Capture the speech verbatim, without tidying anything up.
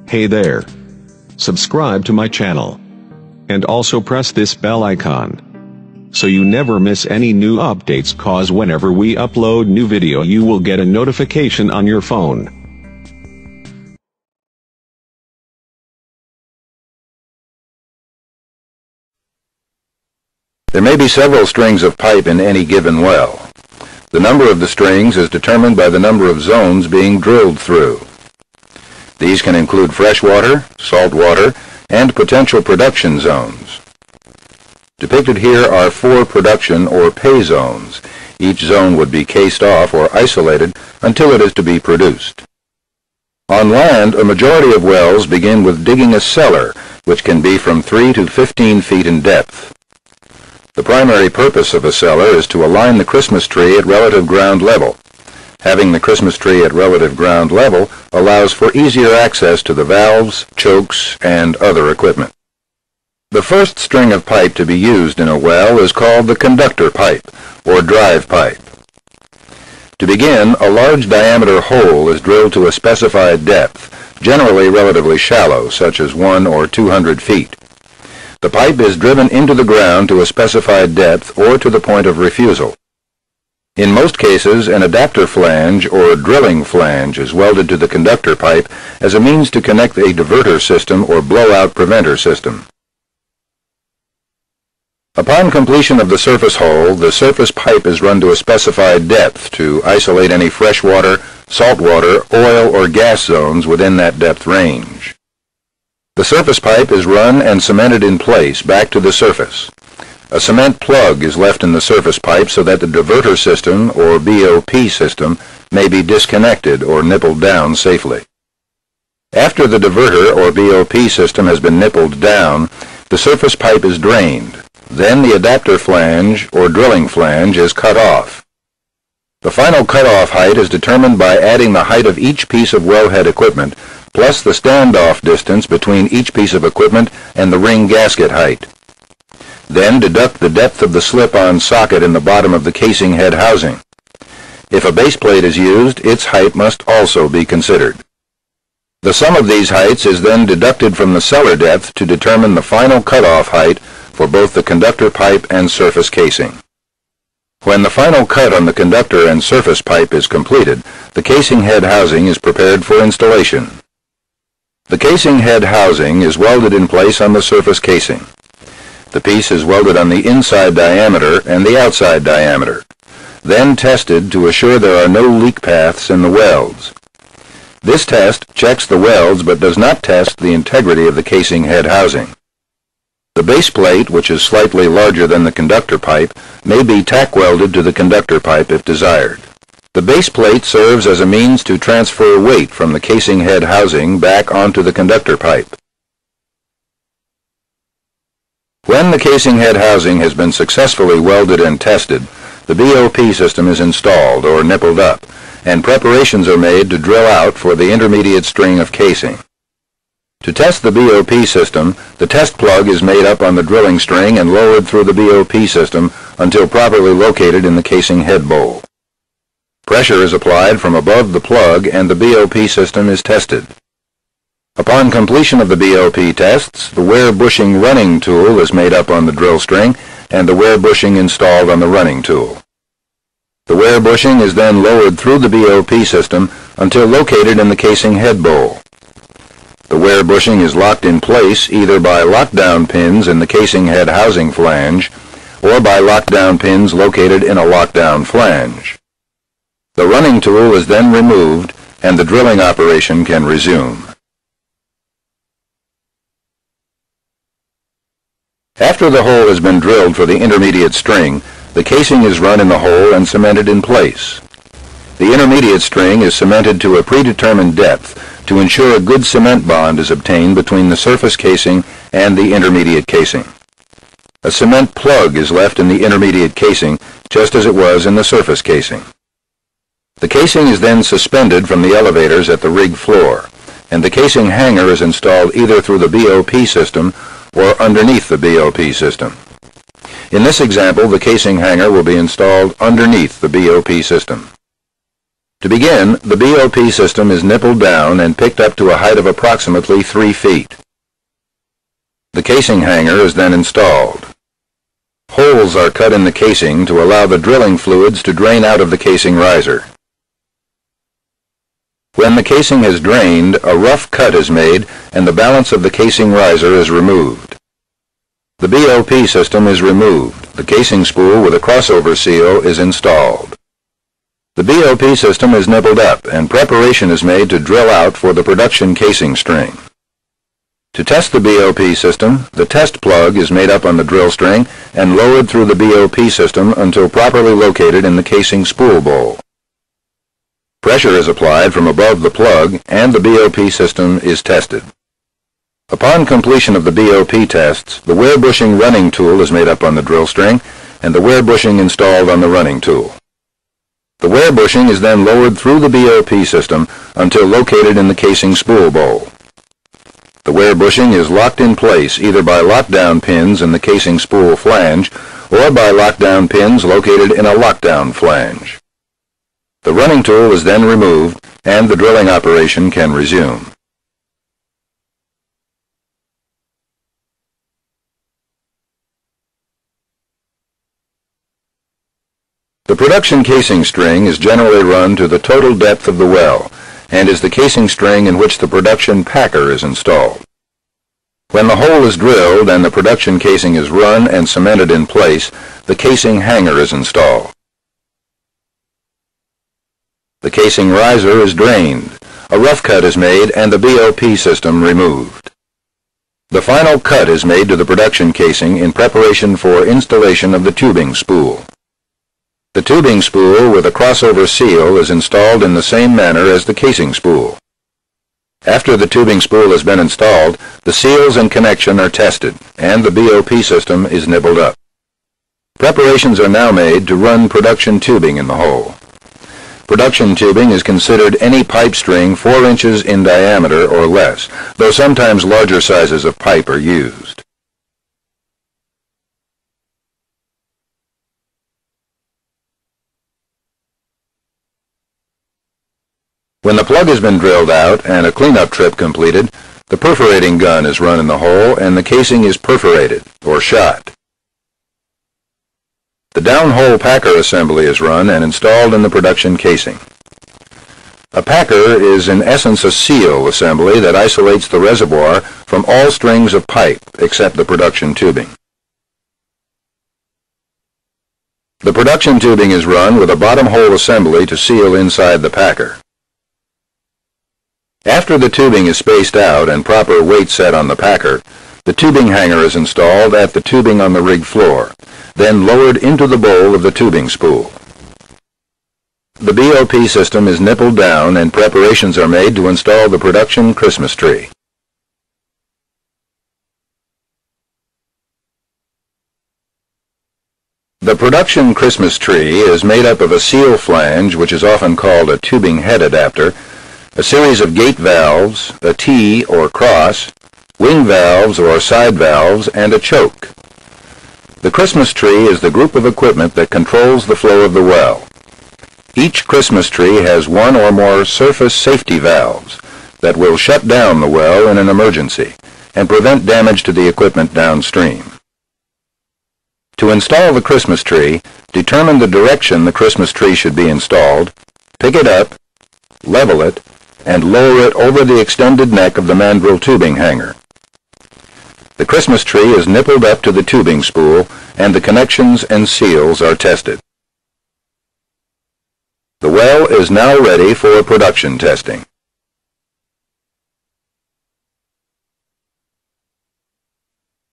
Hey there. Subscribe to my channel. And also press this bell icon, so you never miss any new updates, cause whenever we upload new video you will get a notification on your phone. There may be several strings of pipe in any given well. The number of the strings is determined by the number of zones being drilled through. These can include freshwater, saltwater, and potential production zones. Depicted here are four production or pay zones. Each zone would be cased off or isolated until it is to be produced. On land, a majority of wells begin with digging a cellar, which can be from three to fifteen feet in depth. The primary purpose of a cellar is to align the Christmas tree at relative ground level. Having the Christmas tree at relative ground level allows for easier access to the valves, chokes, and other equipment. The first string of pipe to be used in a well is called the conductor pipe, or drive pipe. To begin, a large diameter hole is drilled to a specified depth, generally relatively shallow, such as one or two hundred feet. The pipe is driven into the ground to a specified depth or to the point of refusal. In most cases, an adapter flange or drilling flange is welded to the conductor pipe as a means to connect a diverter system or blowout preventer system. Upon completion of the surface hole, the surface pipe is run to a specified depth to isolate any freshwater, saltwater, oil, or gas zones within that depth range. The surface pipe is run and cemented in place back to the surface. A cement plug is left in the surface pipe so that the diverter system, or B O P system, may be disconnected or nippled down safely. After the diverter or B O P system has been nippled down, the surface pipe is drained. Then the adapter flange or drilling flange is cut off. The final cutoff height is determined by adding the height of each piece of wellhead equipment plus the standoff distance between each piece of equipment and the ring gasket height. Then deduct the depth of the slip-on socket in the bottom of the casing head housing. If a base plate is used, its height must also be considered. The sum of these heights is then deducted from the cellar depth to determine the final cutoff height for both the conductor pipe and surface casing. When the final cut on the conductor and surface pipe is completed, the casing head housing is prepared for installation. The casing head housing is welded in place on the surface casing. The piece is welded on the inside diameter and the outside diameter, then tested to assure there are no leak paths in the welds. This test checks the welds but does not test the integrity of the casing head housing. The base plate, which is slightly larger than the conductor pipe, may be tack welded to the conductor pipe if desired. The base plate serves as a means to transfer weight from the casing head housing back onto the conductor pipe. When the casing head housing has been successfully welded and tested, the B O P system is installed or nippled up, and preparations are made to drill out for the intermediate string of casing. To test the B O P system, the test plug is made up on the drilling string and lowered through the B O P system until properly located in the casing head bowl. Pressure is applied from above the plug and the B O P system is tested. Upon completion of the B O P tests, the wear bushing running tool is made up on the drill string and the wear bushing installed on the running tool. The wear bushing is then lowered through the B O P system until located in the casing head bowl. The wear bushing is locked in place either by lockdown pins in the casing head housing flange or by lockdown pins located in a lockdown flange. The running tool is then removed and the drilling operation can resume. After the hole has been drilled for the intermediate string, the casing is run in the hole and cemented in place. The intermediate string is cemented to a predetermined depth to ensure a good cement bond is obtained between the surface casing and the intermediate casing. A cement plug is left in the intermediate casing just as it was in the surface casing. The casing is then suspended from the elevators at the rig floor, and the casing hanger is installed either through the B O P system or underneath the B O P system. In this example, the casing hanger will be installed underneath the B O P system. To begin, the B O P system is nippled down and picked up to a height of approximately three feet. The casing hanger is then installed. Holes are cut in the casing to allow the drilling fluids to drain out of the casing riser. When the casing has drained, a rough cut is made and the balance of the casing riser is removed. The B O P system is removed. The casing spool with a crossover seal is installed. The B O P system is nippled up and preparation is made to drill out for the production casing string. To test the B O P system, the test plug is made up on the drill string and lowered through the B O P system until properly located in the casing spool bowl. Pressure is applied from above the plug and the B O P system is tested. Upon completion of the B O P tests, the wear bushing running tool is made up on the drill string and the wear bushing installed on the running tool. The wear bushing is then lowered through the B O P system until located in the casing spool bowl. The wear bushing is locked in place either by lockdown pins in the casing spool flange or by lockdown pins located in a lockdown flange. The running tool is then removed and the drilling operation can resume. The production casing string is generally run to the total depth of the well and is the casing string in which the production packer is installed. When the hole is drilled and the production casing is run and cemented in place, the casing hanger is installed. The casing riser is drained, a rough cut is made, and the B O P system removed. The final cut is made to the production casing in preparation for installation of the tubing spool. The tubing spool with a crossover seal is installed in the same manner as the casing spool. After the tubing spool has been installed, the seals and connection are tested, and the B O P system is nibbled up. Preparations are now made to run production tubing in the hole. Production tubing is considered any pipe string four inches in diameter or less, though sometimes larger sizes of pipe are used. When the plug has been drilled out and a cleanup trip completed, the perforating gun is run in the hole and the casing is perforated, or shot. The downhole packer assembly is run and installed in the production casing. A packer is in essence a seal assembly that isolates the reservoir from all strings of pipe except the production tubing. The production tubing is run with a bottom hole assembly to seal inside the packer. After the tubing is spaced out and proper weight set on the packer, the tubing hanger is installed at the tubing on the rig floor, then lowered into the bowl of the tubing spool. The B O P system is nippled down and preparations are made to install the production Christmas tree. The production Christmas tree is made up of a seal flange, which is often called a tubing head adapter, a series of gate valves, a T or cross, wing valves or side valves, and a choke. The Christmas tree is the group of equipment that controls the flow of the well. Each Christmas tree has one or more surface safety valves that will shut down the well in an emergency and prevent damage to the equipment downstream. To install the Christmas tree, determine the direction the Christmas tree should be installed, pick it up, level it, and lower it over the extended neck of the mandrel tubing hanger. The Christmas tree is nippled up to the tubing spool, and the connections and seals are tested. The well is now ready for production testing.